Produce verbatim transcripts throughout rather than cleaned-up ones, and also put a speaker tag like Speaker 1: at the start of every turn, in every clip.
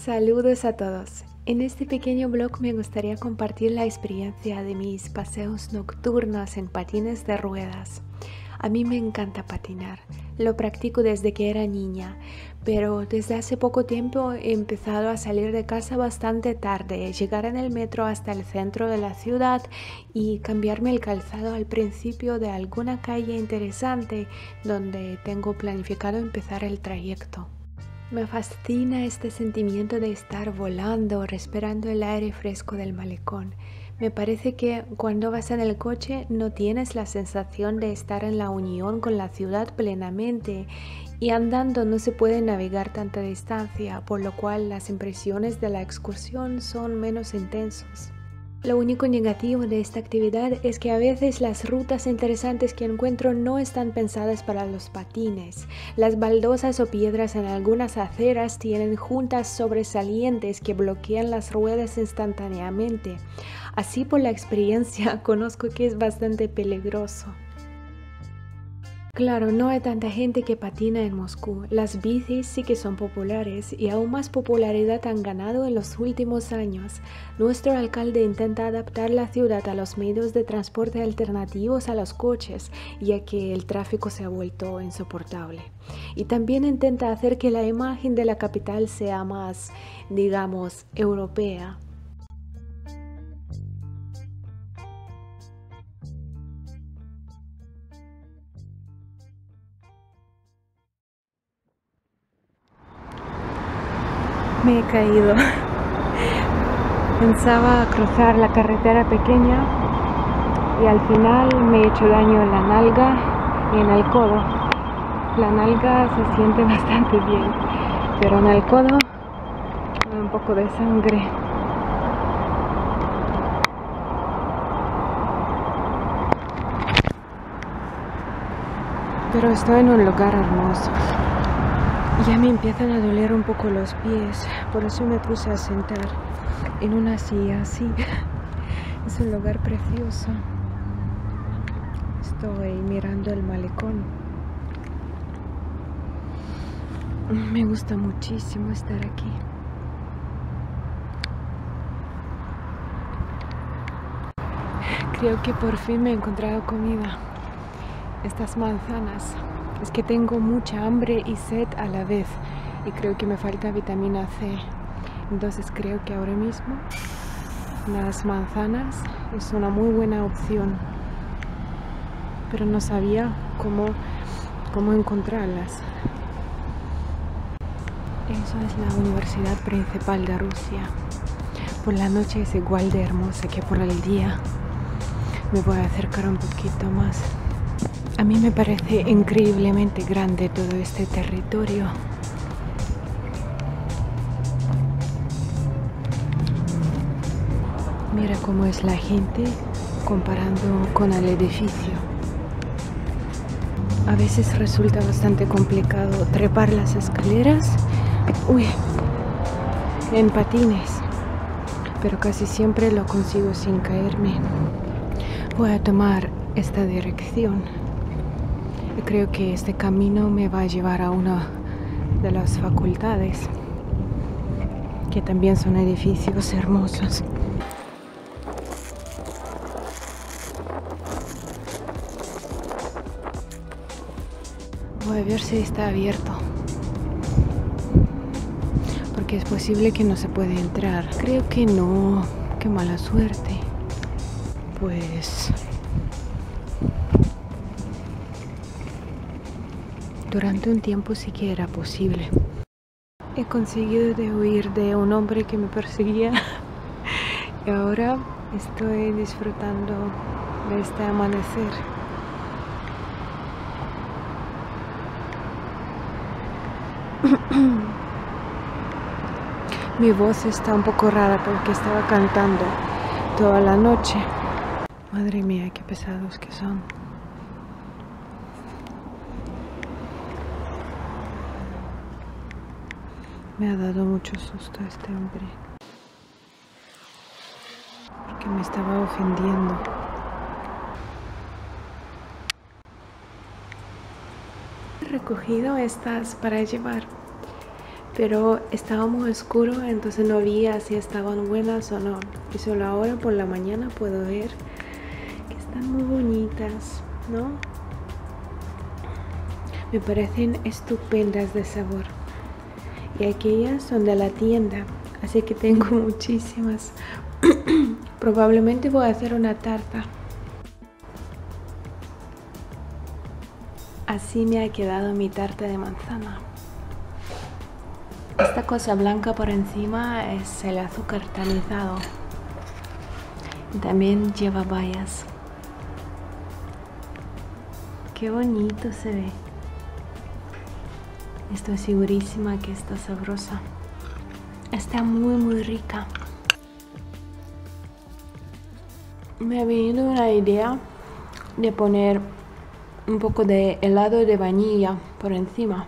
Speaker 1: Saludos a todos. En este pequeño blog me gustaría compartir la experiencia de mis paseos nocturnos en patines de ruedas. A mí me encanta patinar, lo practico desde que era niña, pero desde hace poco tiempo he empezado a salir de casa bastante tarde, llegar en el metro hasta el centro de la ciudad y cambiarme el calzado al principio de alguna calle interesante donde tengo planificado empezar el trayecto. Me fascina este sentimiento de estar volando, respirando el aire fresco del malecón. Me parece que cuando vas en el coche no tienes la sensación de estar en la unión con la ciudad plenamente y andando no se puede navegar tanta distancia, por lo cual las impresiones de la excursión son menos intensos. Lo único negativo de esta actividad es que a veces las rutas interesantes que encuentro no están pensadas para los patines. Las baldosas o piedras en algunas aceras tienen juntas sobresalientes que bloquean las ruedas instantáneamente. Así, por la experiencia, conozco que es bastante peligroso. Claro, no hay tanta gente que patina en Moscú. Las bicis sí que son populares y aún más popularidad han ganado en los últimos años. Nuestro alcalde intenta adaptar la ciudad a los medios de transporte alternativos a los coches, ya que el tráfico se ha vuelto insoportable. Y también intenta hacer que la imagen de la capital sea más, digamos, europea. Me he caído. Pensaba cruzar la carretera pequeña y al final me he hecho daño en la nalga y en el codo. La nalga se siente bastante bien, pero en el codo hay un poco de sangre. Pero estoy en un lugar hermoso. Ya me empiezan a doler un poco los pies, por eso me puse a sentar en una silla así. Es un lugar precioso. Estoy mirando el malecón. Me gusta muchísimo estar aquí. Creo que por fin me he encontrado comida. Estas manzanas. Es que tengo mucha hambre y sed a la vez y creo que me falta vitamina C. Entonces creo que ahora mismo las manzanas es una muy buena opción. Pero no sabía cómo, cómo encontrarlas. Eso es la universidad principal de Rusia. Por la noche es igual de hermosa que por el día. Me voy a acercar un poquito más. A mí me parece increíblemente grande todo este territorio. Mira cómo es la gente comparando con el edificio. A veces resulta bastante complicado trepar las escaleras, uy, en patines, pero casi siempre lo consigo sin caerme. Voy a tomar esta dirección. Creo que este camino me va a llevar a una de las facultades, que también son edificios hermosos. Voy a ver si está abierto, porque es posible que no se puede entrar. Creo que no, qué mala suerte. Pues durante un tiempo sí que era posible. He conseguido de huir de un hombre que me perseguía y ahora estoy disfrutando de este amanecer. Mi voz está un poco rara porque estaba cantando toda la noche. Madre mía, qué pesados que son. Me ha dado mucho susto este hombre, porque me estaba ofendiendo. He recogido estas para llevar. pero estaba muy oscuro, entonces no veía si estaban buenas o no. Y solo ahora por la mañana puedo ver que están muy bonitas, ¿no? Me parecen estupendas de sabor. Y aquellas son de la tienda, así que tengo muchísimas. Probablemente voy a hacer una tarta. Así me ha quedado mi tarta de manzana. Esta cosa blanca por encima es el azúcar tamizado. También lleva bayas. Qué bonito se ve. Estoy segurísima que está sabrosa. Está muy muy rica. Me ha venido una idea de poner un poco de helado de vainilla por encima.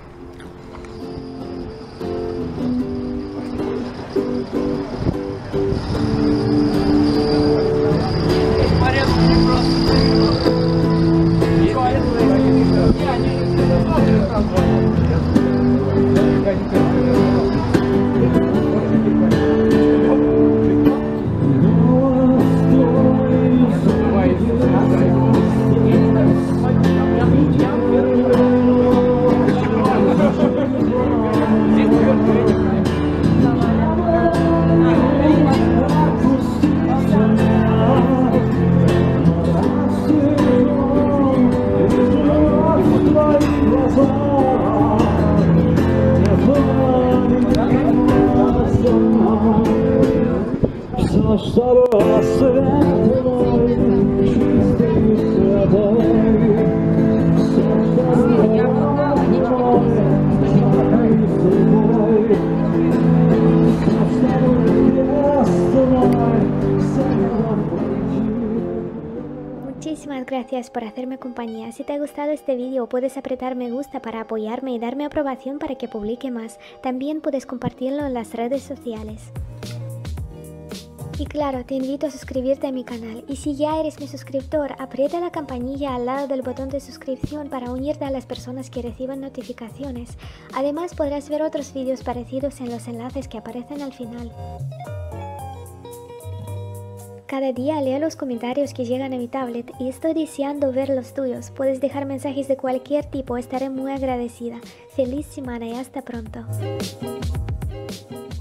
Speaker 2: Muchísimas gracias por hacerme compañía. Si te ha gustado este vídeo puedes apretar me gusta para apoyarme y darme aprobación para que publique más. También puedes compartirlo en las redes sociales. Y claro, te invito a suscribirte a mi canal. Y si ya eres mi suscriptor, aprieta la campanilla al lado del botón de suscripción para unirte a las personas que reciban notificaciones. Además podrás ver otros vídeos parecidos en los enlaces que aparecen al final. Cada día leo los comentarios que llegan a mi tablet y estoy deseando ver los tuyos. Puedes dejar mensajes de cualquier tipo, estaré muy agradecida. Feliz semana y hasta pronto.